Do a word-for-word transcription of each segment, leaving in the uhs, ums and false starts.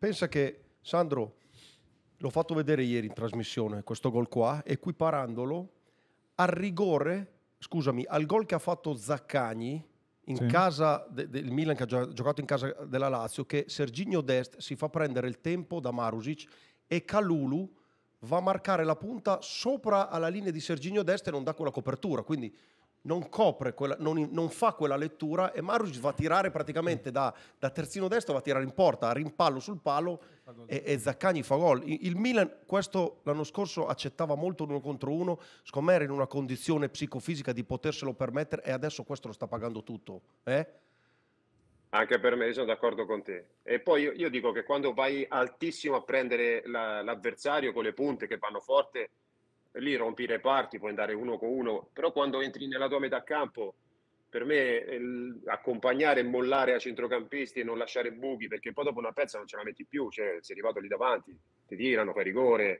pensa che Sandro, l'ho fatto vedere ieri in trasmissione, questo gol qua, equiparandolo al rigore, scusami, al gol che ha fatto Zaccagni in Sì. casa de- del Milan, che ha gio- giocato in casa della Lazio, che Serginho Dest si fa prendere il tempo da Marusic e Kalulu va a marcare la punta sopra alla linea di Serginho Dest e non dà quella copertura, quindi non copre quella, non, non fa quella lettura e Marusic va a tirare praticamente da, da terzino destro, va a tirare in porta, a rimpallo sul palo e, e Zaccagni fa gol. Il, il Milan questo l'anno scorso accettava molto l'uno contro uno, secondo me era in una condizione psicofisica di poterselo permettere e adesso questo lo sta pagando tutto. Eh? Anche per me, sono d'accordo con te. E poi io, io dico che quando vai altissimo a prendere la- l'avversario con le punte che vanno forte, lì rompi i reparti, puoi andare uno con uno, però quando entri nella tua metà campo, per me il- accompagnare e mollare ai centrocampisti e non lasciare buchi, perché poi dopo una pezza non ce la metti più, cioè sei arrivato lì davanti, ti tirano, fai rigore.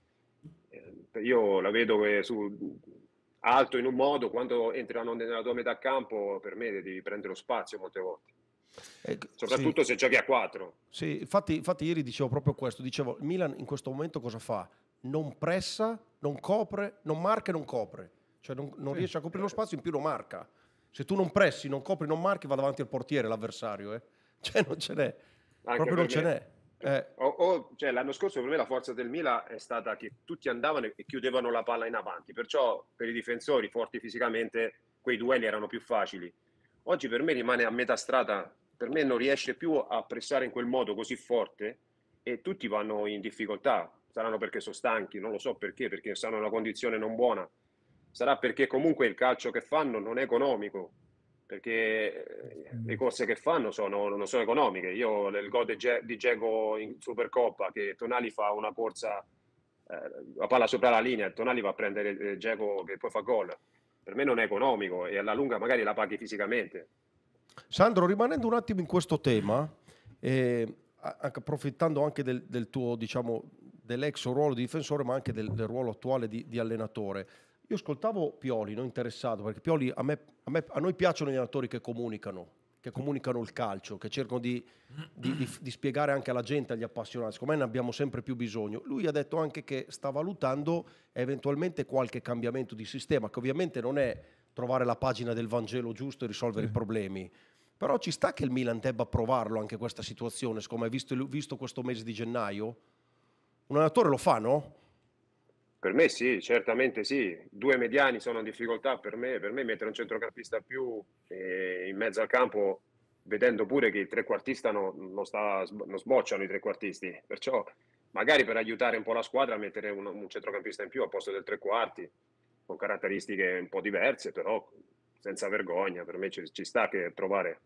Eh, Io la vedo che su, alto in un modo, quando entrano nella tua metà campo, per me devi prendere lo spazio molte volte. Eh, Soprattutto sì. se giochi a quattro. Sì, infatti, infatti ieri dicevo proprio questo, dicevo il Milan in questo momento cosa fa? Non pressa, non copre, non marca e non copre, cioè non, non Sì. riesce a coprire lo spazio, in più lo marca. Se tu non pressi, non copri, non marchi, va davanti al portiere l'avversario, eh? Cioè non ce n'è, Anche proprio non per ce me. n'è. Eh, O- o- cioè, l'anno scorso per me la forza del Milan è stata che tutti andavano e chiudevano la palla in avanti, perciò per i difensori forti fisicamente quei duelli erano più facili. Oggi per me rimane a metà strada, per me non riesce più a pressare in quel modo così forte e tutti vanno in difficoltà. Saranno perché sono stanchi, non lo so perché, perché stanno in una condizione non buona. Sarà perché comunque il calcio che fanno non è economico, perché eh, le cose che fanno sono, non sono economiche. Io il gol di Ge- di Dzeko in Supercoppa, che Tonali fa una corsa, eh, la palla sopra la linea, e Tonali va a prendere eh, Dzeko che poi fa gol. Per me non è economico e alla lunga magari la paghi fisicamente. Sandro, rimanendo un attimo in questo tema, eh, a- anche approfittando anche del, del tuo, diciamo, dell'ex ruolo di difensore, ma anche del, del ruolo attuale di, di allenatore, io ascoltavo Pioli, non interessato, perché Pioli, a, me, a, me- a noi piacciono gli allenatori che comunicano, che comunicano il calcio, che cercano di, di- di- di spiegare anche alla gente, agli appassionati, secondo me ne abbiamo sempre più bisogno. Lui ha detto anche che sta valutando eventualmente qualche cambiamento di sistema, che ovviamente non è trovare la pagina del Vangelo giusto e risolvere i problemi. Però ci sta che il Milan debba provarlo anche questa situazione, siccome hai visto, visto questo mese di gennaio? Un allenatore lo fa, no? Per me sì, certamente sì. Due mediani sono in difficoltà per me. Per me mettere un centrocampista più eh, in mezzo al campo, vedendo pure che il trequartista no- non, sta, non sbocciano i trequartisti. Perciò magari per aiutare un po' la squadra mettere un, un centrocampista in più al posto del tre quarti, con caratteristiche un po' diverse, però senza vergogna. Per me ci, ci sta che provare.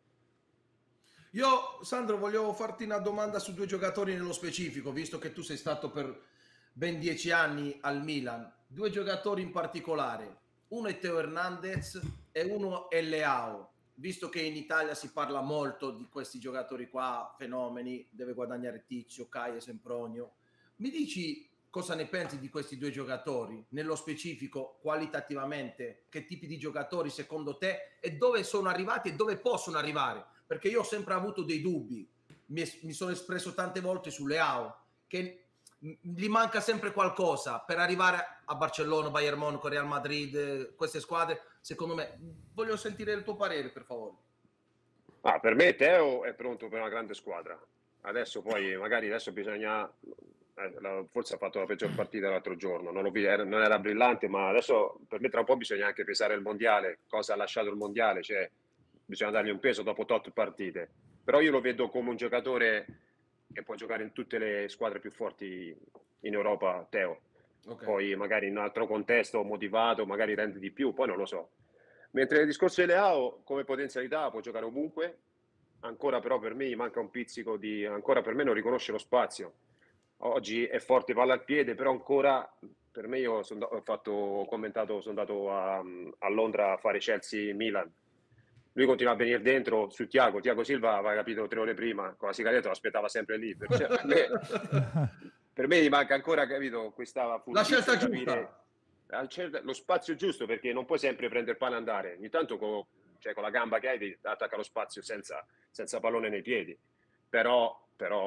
Io, Sandro, voglio farti una domanda su due giocatori nello specifico, visto che tu sei stato per ben dieci anni al Milan. Due giocatori in particolare, uno è Teo Hernandez e uno è Leao. Visto che in Italia si parla molto di questi giocatori qua, fenomeni, deve guadagnare Tizio, Caio, Sempronio. Mi dici cosa ne pensi di questi due giocatori? Nello specifico, qualitativamente, che tipi di giocatori secondo te e dove sono arrivati e dove possono arrivare? Perché io ho sempre avuto dei dubbi, mi, es- mi sono espresso tante volte sulle A O, che m- gli manca sempre qualcosa per arrivare a Barcellona, Bayern Monaco, Real Madrid, eh, queste squadre, secondo me. Voglio sentire il tuo parere, per favore. Ah, per me Teo è pronto per una grande squadra. Adesso poi, magari adesso bisogna, eh, la- forse ha fatto la peggior partita l'altro giorno, non, l'ho vi- era, non era brillante, ma adesso per me tra un po' bisogna anche pesare il mondiale, cosa ha lasciato il mondiale, cioè bisogna dargli un peso dopo tot partite. Però io lo vedo come un giocatore che può giocare in tutte le squadre più forti in Europa, Teo. Ok. Poi magari in un altro contesto motivato, magari rende di più, poi non lo so. Mentre nel discorso di Leao, come potenzialità, può giocare ovunque, ancora però per me gli manca un pizzico di... ancora per me non riconosce lo spazio. Oggi è forte palla al piede, però ancora per me io sono, ho fatto, ho commentato, sono andato a, a Londra a fare Chelsea-Milan. Lui continua a venire dentro su Thiago, Thiago Silva aveva capito tre ore prima, con la sigaretta lo aspettava sempre lì. Perciò per me, per me gli manca ancora, capito, questa La furbizia scelta di capire giusta. lo spazio giusto, perché non puoi sempre prendere palla e andare. Ogni tanto con, cioè, con la gamba che hai attacca lo spazio senza, senza pallone nei piedi. Però, però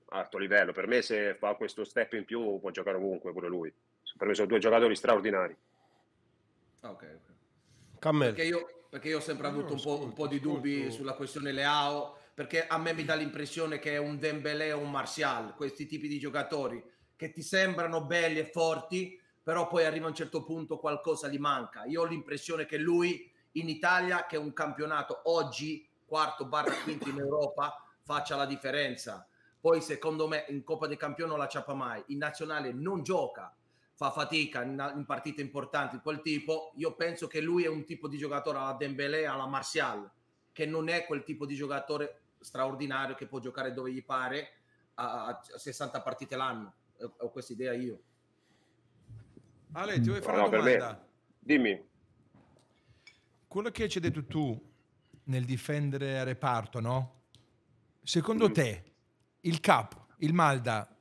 a alto livello. Per me se fa questo step in più può giocare ovunque pure lui. Per me sono due giocatori straordinari. Ok, ok. Cammel. Perché io, perché io ho sempre Io avuto un po', ascolto, un po' di ascolto. dubbi sulla questione Leao, perché a me mi dà l'impressione che è un Dembélé o un Martial, questi tipi di giocatori che ti sembrano belli e forti, però poi arriva a un certo punto qualcosa gli manca. Io ho l'impressione che lui in Italia, che è un campionato oggi, quarto barra quinto in Europa, faccia la differenza. Poi secondo me in Coppa dei Campioni non la ciappa mai, in nazionale non gioca, fa fatica in, in partite importanti di quel tipo. Io penso che lui è un tipo di giocatore alla Dembélé, alla Martial, che non è quel tipo di giocatore straordinario che può giocare dove gli pare a, a sessanta partite l'anno. Ho questa idea io. Ale, ti vuoi fare No, una per me- domanda? Dimmi. Quello che ci hai detto tu nel difendere a reparto, no? Secondo Mm. te il Cap, il Malda,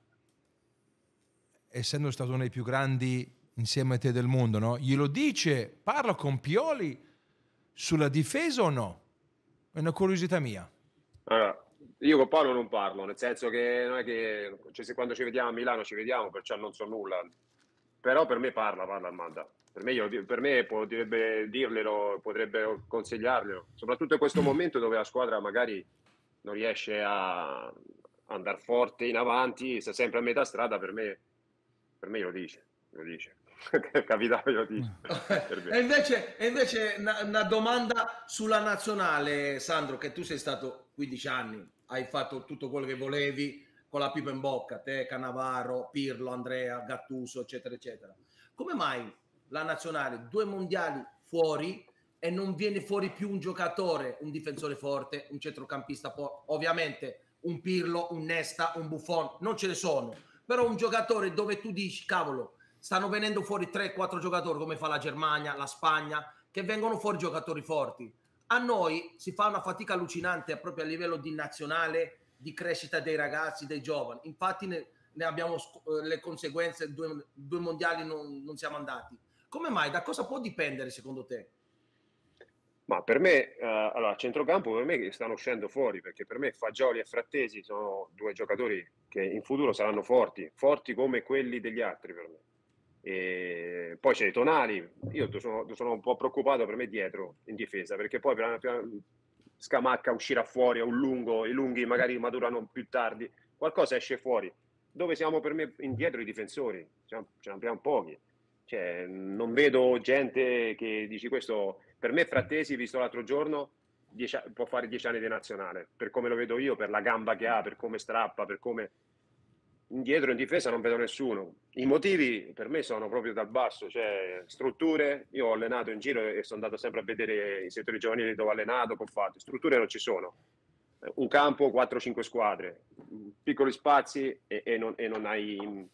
essendo stato uno dei più grandi insieme a te del mondo, no? Glielo dice, parla con Pioli sulla difesa o no? È una curiosità mia. Allora, io con Paolo non parlo, nel senso che non è che cioè, se quando ci vediamo a Milano ci vediamo, perciò non so nulla. Però per me parla, parla Armanda. Per me, io- per me potrebbe dirglielo, potrebbe consigliarglielo, soprattutto in questo momento dove la squadra magari non riesce a andare forte in avanti, sta sempre a metà strada, per me, per me lo dice, lo dice. Capitano lo dice. Per me. E invece, e invece una, una domanda sulla nazionale, Sandro, che tu sei stato quindici anni, hai fatto tutto quello che volevi con la pipa in bocca, te, Cannavaro, Pirlo, Andrea, Gattuso, eccetera, eccetera. Come mai la nazionale, due mondiali fuori e non viene fuori più un giocatore, un difensore forte, un centrocampista, po- ovviamente un Pirlo, un Nesta, un Buffon, non ce ne sono, però un giocatore dove tu dici, cavolo, stanno venendo fuori tre quattro giocatori come fa la Germania, la Spagna, che vengono fuori giocatori forti. A noi si fa una fatica allucinante proprio a livello di nazionale, di crescita dei ragazzi, dei giovani. Infatti ne, ne abbiamo eh, le conseguenze, due, due mondiali non, non siamo andati. Come mai? Da cosa può dipendere secondo te? Ma per me, eh, allora, a centrocampo per me stanno uscendo fuori, perché per me Fagioli e Frattesi sono due giocatori che in futuro saranno forti, forti come quelli degli altri per me. E poi c'è i Tonali, io sono, sono un po' preoccupato per me dietro in difesa, perché poi piano piano Scamacca uscirà fuori a un lungo, i lunghi magari maturano più tardi, qualcosa esce fuori. Dove siamo per me indietro i difensori? Ce ne abbiamo pochi. Cioè, non vedo gente che dici questo. Per me Frattesi, visto l'altro giorno, dieci, può fare dieci anni di nazionale, per come lo vedo io, per la gamba che ha, per come strappa, per come... Indietro in difesa non vedo nessuno. I motivi per me sono proprio dal basso, cioè strutture. Io ho allenato in giro e sono andato sempre a vedere i settori giovanili dove ho allenato, che ho fatto. Strutture non ci sono. Un campo, quattro cinque squadre, piccoli spazi e, e, non, e non hai...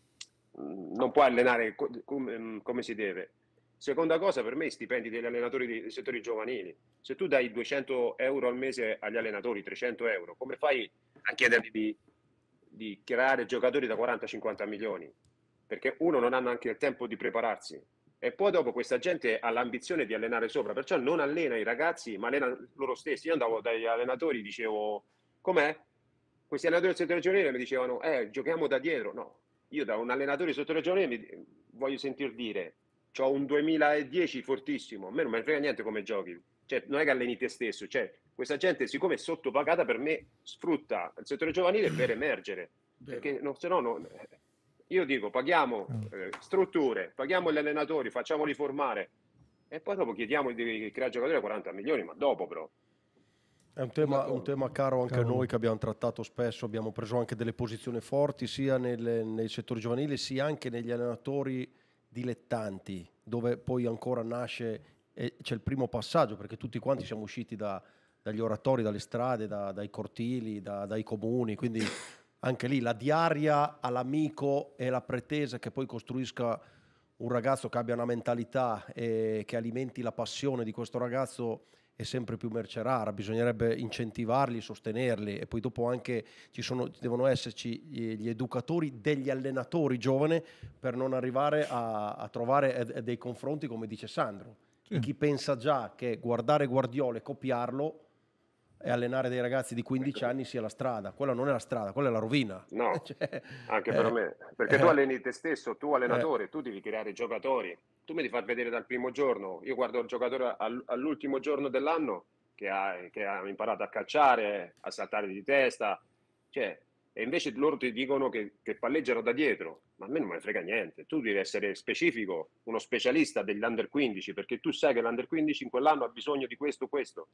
non puoi allenare come, come si deve. Seconda cosa, per me, i stipendi degli allenatori dei settori giovanili. Se tu dai duecento euro al mese agli allenatori, trecento euro, come fai a chiedergli di, di creare giocatori da quaranta cinquanta milioni? Perché uno non hanno anche il tempo di prepararsi. E poi dopo questa gente ha l'ambizione di allenare sopra, perciò non allena i ragazzi, ma allena loro stessi. Io andavo dagli allenatori, dicevo, com'è? Questi allenatori del settore giovanile mi dicevano, eh, giochiamo da dietro. No, io da un allenatore del settore giovanile mi voglio sentir dire, c'ho un duemiladieci fortissimo, a me non me ne frega niente come giochi, cioè non è che alleni te stesso, cioè questa gente siccome è sottopagata per me sfrutta il settore giovanile per emergere, Vero. perché no, se no non... io dico paghiamo eh, strutture, paghiamo gli allenatori, facciamoli formare e poi dopo chiediamo di creare giocatori a quaranta milioni, ma dopo però. È un tema, un tema caro anche a noi che abbiamo trattato spesso, abbiamo preso anche delle posizioni forti sia nel, nei settori giovanili sia anche negli allenatori dilettanti, dove poi ancora nasce e c'è il primo passaggio, perché tutti quanti siamo usciti da, dagli oratori, dalle strade, da, dai cortili, da, dai comuni, quindi anche lì la diaria all'amico e la pretesa che poi costruisca un ragazzo che abbia una mentalità e che alimenti la passione di questo ragazzo è sempre più merce rara, bisognerebbe incentivarli, sostenerli e poi dopo anche ci sono, devono esserci gli educatori degli allenatori giovani per non arrivare a, a trovare dei confronti come dice Sandro. Sì. Chi pensa già che guardare Guardiola e copiarlo e allenare dei ragazzi di quindici anni sia la strada. Quella non è la strada, quella è la rovina. No, Cioè, anche eh, per me, perché eh, tu alleni te stesso, tu eh, allenatore, tu devi creare giocatori, tu mi devi far vedere dal primo giorno, io guardo il giocatore all- all'ultimo giorno dell'anno che ha, che ha imparato a calciare, a saltare di testa, cioè, e invece loro ti dicono che, che palleggiano da dietro, ma a me non me ne frega niente, tu devi essere specifico, uno specialista degli under quindici, perché tu sai che l'under quindici in quell'anno ha bisogno di questo, questo,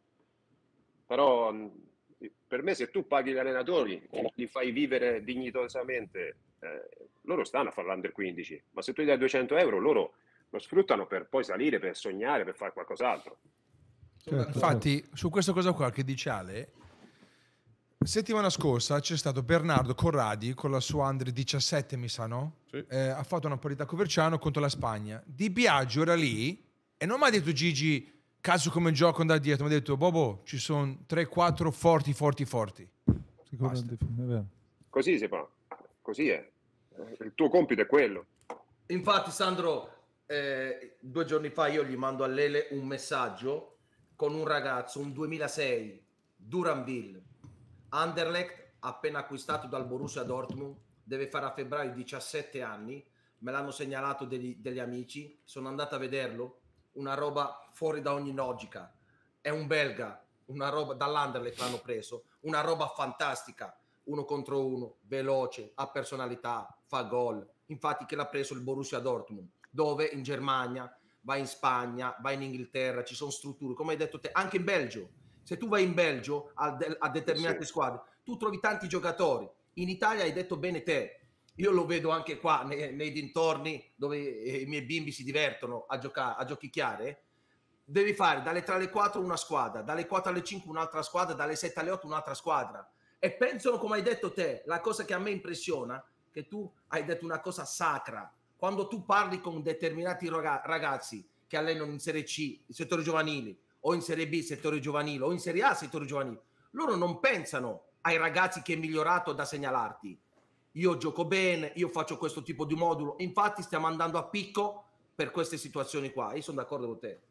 però mh, per me se tu paghi gli allenatori e li fai vivere dignitosamente, eh, loro stanno a fare l'under quindici, ma se tu gli dai duecento euro loro lo sfruttano per poi salire, per sognare, per fare qualcos'altro. Sono Certo, d'accordo. infatti, su questa cosa qua che dice Ale, settimana scorsa c'è stato Bernardo Corradi con la sua under diciassette, mi sa, no? Sì. Eh, ha fatto una parità Coverciano contro la Spagna. Di Biagio era lì e non mi ha detto Gigi, cazzo come gioco andare dietro, mi ha detto Bobo, ci sono tre quattro forti, forti, forti. Sicuramente, è vero. Così si fa, così è. Il tuo compito è quello. Infatti, Sandro, eh, due giorni fa io gli mando a Lele un messaggio con un ragazzo, un duemilasei, Duranville, Anderlecht, appena acquistato dal Borussia Dortmund, deve fare a febbraio diciassette anni, me l'hanno segnalato degli, degli amici, sono andato a vederlo, una roba fuori da ogni logica, è un belga, una roba dall'Anderlecht l'hanno preso, una roba fantastica, uno contro uno, veloce, ha personalità, fa gol, infatti che l'ha preso il Borussia Dortmund, dove in Germania, va in Spagna, va in Inghilterra, ci sono strutture, come hai detto te, anche in Belgio, se tu vai in Belgio a, de- a determinate Sì. squadre, tu trovi tanti giocatori, in Italia hai detto bene te, io lo vedo anche qua nei, nei dintorni dove i miei bimbi si divertono a giocare, a giochicchiare, devi fare dalle tre alle quattro una squadra, dalle quattro alle cinque un'altra squadra, dalle sette alle otto un'altra squadra, e pensano come hai detto te, la cosa che a me impressiona, che tu hai detto una cosa sacra, quando tu parli con determinati raga- ragazzi che allenano in Serie C, il settore giovanili, o in Serie B, il settore giovanile, o in Serie A, il settore giovanile, loro non pensano ai ragazzi che è migliorato da segnalarti. Io gioco bene, io faccio questo tipo di modulo, infatti stiamo andando a picco per queste situazioni qua, io sono d'accordo con te.